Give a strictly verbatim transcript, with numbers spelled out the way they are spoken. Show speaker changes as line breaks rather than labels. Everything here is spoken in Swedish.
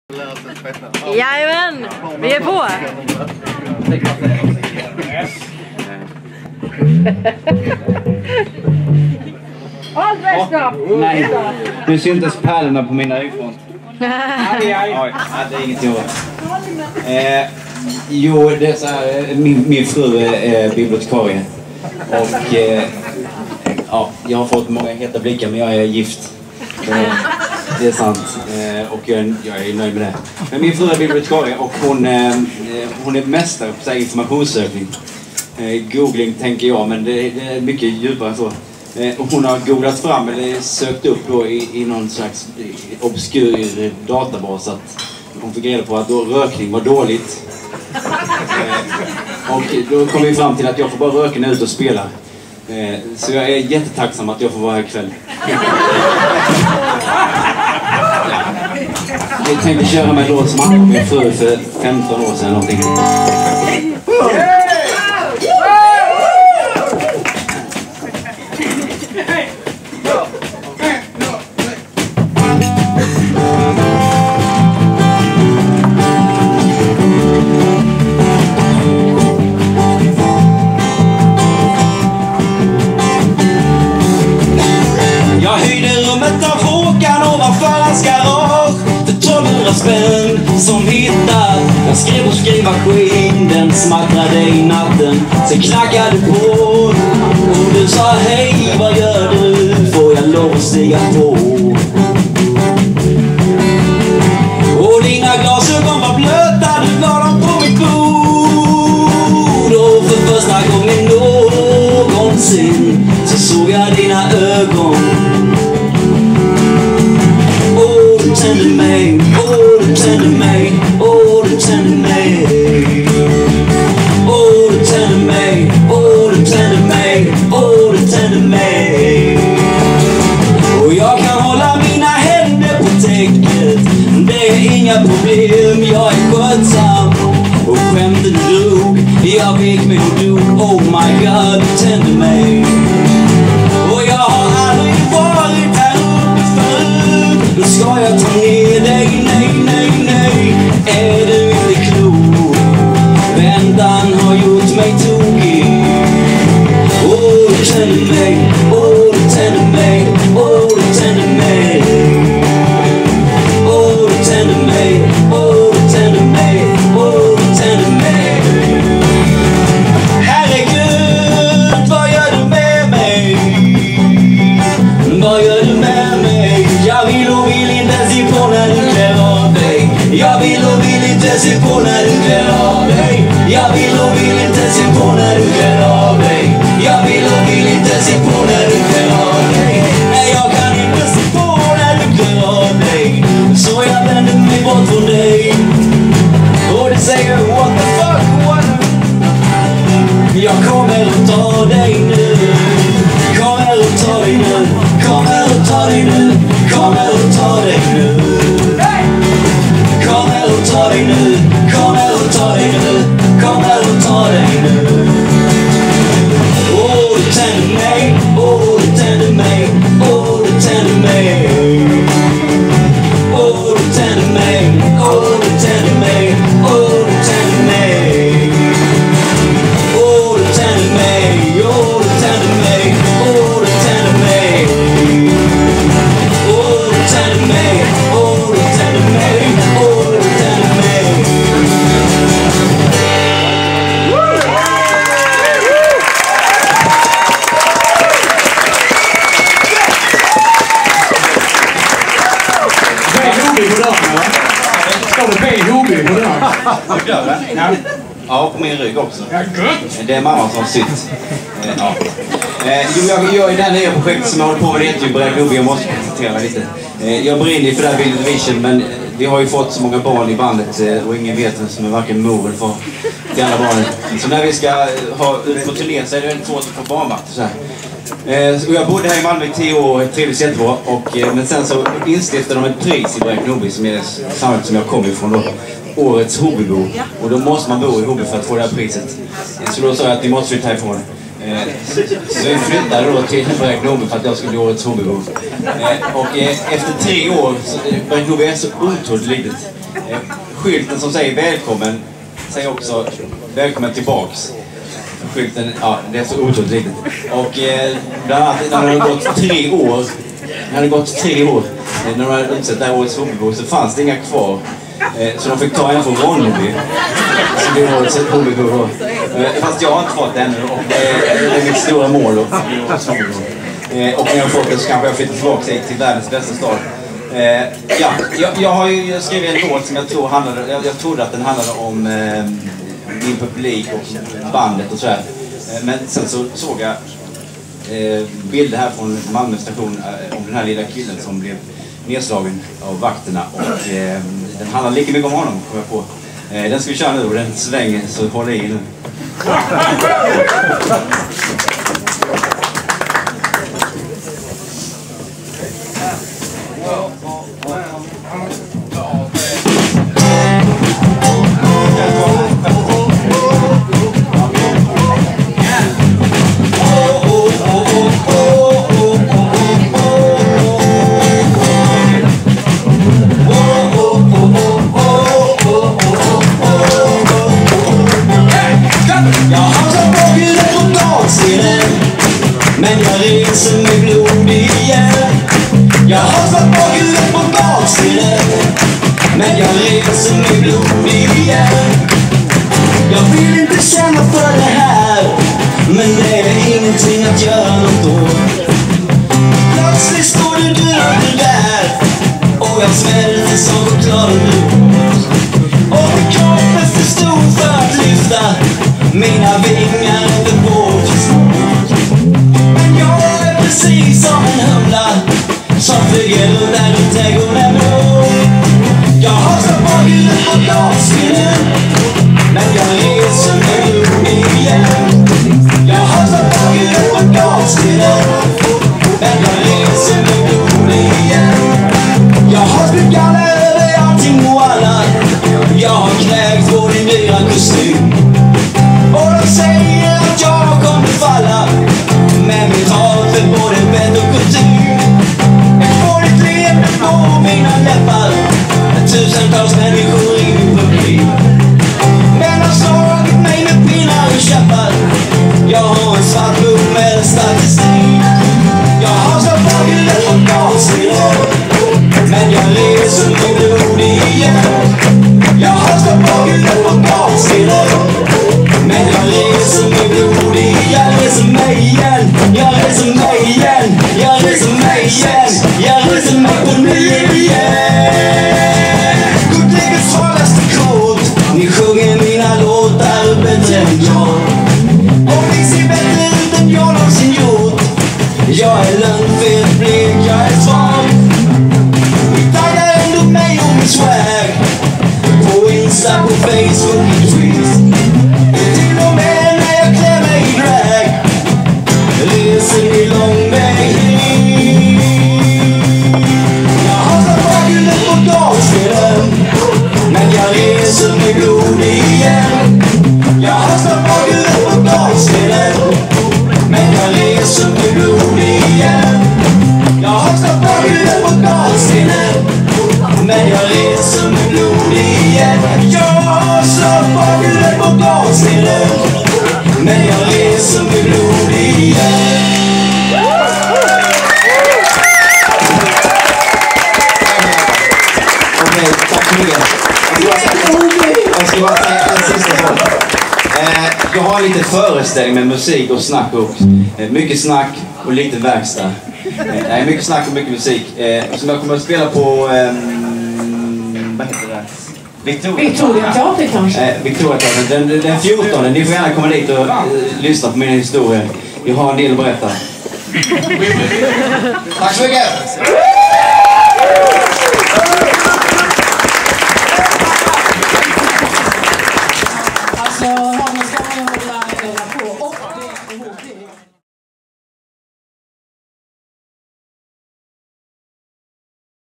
Jajamän, vi är på.
Allt bästa!
Nej, nu syntes pärlorna på mina ögon. Aj, aj. Oj, det är inget jobb. Eh, jo, det är så här, min, min fru är bibliotekarie. Och eh, ja, jag har fått många heta blickar, men jag är gift. Så, det är sant. Eh, och jag är, jag är nöjd med det. Men min fru är bibliotekarie och hon, eh, hon är mästare på informationssökning. Eh, googling tänker jag, men det, det är mycket djupare så. Eh, hon har googlat fram, eller sökt upp då i, i någon slags obskyr databas att hon fick reda på att då rökning var dåligt. Eh, och då kom vi fram till att jag får bara röka när ut och spela. Eh, så jag är jättetacksam att jag får vara här ikväll. Jag tänkte köra med en låt som handlar om min fru för femton år sedan någonting. Jag höjde rummet av Håkan ovanför hans garage för tolvhundra spänn som hittat. Jag skrev och skrev maskin, den smattrade i natten. Sen knackade på och du sa hej, vad gör du? Får jag lov att stiga på? Och dina glasögon var blöta, du la dem på mitt bord. Och för första gången någonsin så såg jag dina ögon. Åh, du tände mig, åh, du tände mig, åh, du tände mig. Åh, du tände mig, åh, du tände mig, åh, du tände mig. Och jag kan hålla mina händer på täcket, det är inga problem, jag är skötsam. Och skämten drog, jag vek mig och dog, oh my god, du tände mig. Och jag har aldrig varit här uppe förut, då ska jag ta ner dig, nej, nej, nej. Är du inte klok? Väntan har gjort mig tokig. Åh, du tände mig, åh, du tände mig, åh, du tände mig. Åh, du tände mig, åh, du tände mig, åh, du tände mig. Herregud, vad gör du med mig? Vad gör du med mig? Jag vill och vill inte se på när du klär av dig. Jag vill och vill inte se på när du klär av dig. Jag vill och vill inte se på när du klär av dig. Jag vill och vill inte se på när du klär av dig. Nej, jag kan inte se på när du klär av dig. Så jag vänder mig bort från dig. Och du säger what the fuck, what? Jag kommer att ta dig nu. Kommer att ta dig nu. Kommer att ta dig nu. Kommer att ta dig nu. Kommer att ta dig nu. Kommer att ta dig nu. Kommer att ta dig nu. Åh, du tänder mig. Åh, du tänder mig. Åh, du tänder mig. Åh, du tänder mig. Åh, du tänder mig. Åh, du tänder mig. Åh, du tänder mig. Åh, du tänder mig. Åh, du tänder mig. Åh, du tänder mig. Åh, du tänder mig. Åh, du tänder mig.
Står det B H B på den?
Ja. Ja, på min rygg också. Det är mamma som har sytt. Eh, ja. eh, jo, jag gör ju det här nya projektet som jag håller på med. Det heter ju Brädgubbe. Jag måste koncentrera mig lite. Eh, jag brinner för det här Vild Vision, men vi har ju fått så många barn i bandet eh, och ingen vet vem som är varken mor eller far till alla barnen. Så när vi ska ha ut på turné så är det väldigt svårt att få barnvakt och så här. Eh, och jag bodde här i Malmö i tio år, trivdes jättebra. Och, eh, men sen så instiftade de ett pris i Brädgubbe som är samhället som jag kommer ifrån då. Årets hobbybo. Och då måste man bo i hobby för att få det här priset. Så då sa jag att vi måste flytta härifrån. Eh, så vi flyttade då till Brädgubbe för att jag skulle bli årets hobbybo. Eh, och eh, efter tre år, så Brädgubbe är så otroligt litet. Eh, skylten som säger välkommen säger också välkommen tillbaks. Skylten, ja, det är så otroligt riktigt. Och eh, bland annat när det har gått tre år, när det hade gått tre år, eh, när de hade utsett det här årets hobbybo så fanns det inga kvar. Eh, så de fick ta en från Ronneby. Så det var årets hobbybo då. Eh, fast jag har inte fått det ännu och det, det är mitt stora mål då. Eh, och när jag har fått det så kanske jag flyttar tillbaka till, till världens bästa stad. Eh, ja, jag, jag har ju skrivit en låt som jag tror handlade, jag, jag trodde att den handlade om eh, min publik och bandet och sådär. Eh, men sen så såg jag eh, bilder här från Malmö station eh, om den här lilla killen som blev nedslagen av vakterna och eh, den handlar lika mycket om honom, kom jag på. Eh, den ska vi köra nu och den svänger så håll i nu.
Men jag reser med blod igen. Jag har slagit bakhuvudet på baksidan. Men jag reser med blod igen. Jag vill inte känna för det här, men det är ingenting att göra något åt. Plötsligt står du död där och jag svälter som choklad nu. Och min kropp är för stor för att lyfta. Mina vingar är för bort för små. Jag är precis som en humla som flyger runt där i trädgården blå. Jag har slagit bakhuvudet på glasskinnen, men jag reser med blod igen. Jag har slagit bakhuvudet på glasskinnen, men jag reser med blod igen. Jag har spytt galla över allting och alla. Jag har knäckt vår dyra kostym. Och de säger att jag kommer falla, men mitt hat för både bett och kutym. Ett fårigt leende på mina läppar. Tusentals människor i min publik. Men har slagit mig med pinnar och käppar. Jag har en svart bok med statistik. Jag har slagit bakhuvudet på gassidan, men jag reser med blod igen. Jag har slagit bakhuvudet på gassidan, men jag reser med blod igen. Jag reser mig igen. Jag reser mig igen. Jag reser mig igen. Jag reser mig på ny igen. Godläggets svagaste kod. Ni sjunger mina låtar bättre än jag. Och ni ser bättre ut än jag någonsin gjort. Jag är lönnfet, blek, jag är svag. Ni taggar ändå mig och min swag. På Insta, på Facebook, i tweets. Till och med när jag klär mig i drag. Reser ni lång väg hit. Jag har slagit bakhuvudet på gaskinnen, men jag reser med blod igen. Jag har slagit bakhuvudet på gaskinnen, men jag reser med blod igen. Jag har slagit bakhuvudet på gaskinnen, men jag reser med blod igen. Jag har slagit bakhuvudet på gaskinnen, men jag reser med blod igen.
Okej, tack så mycket. Jag ska bara säga en sista sak. Eh, jag har lite föreställning med musik och snack och eh, mycket snack och lite verkstad. Eh, mycket snack och mycket musik. Eh, som jag kommer att spela på, eh, vad heter det? Victoria.
Victoria Teater kanske?
Eh, Victoria Teater. Den, den fjortonde. Ni får gärna komma dit och eh, lyssna på mina historier. Jag har en del att berätta. Tack så mycket!
Alltså...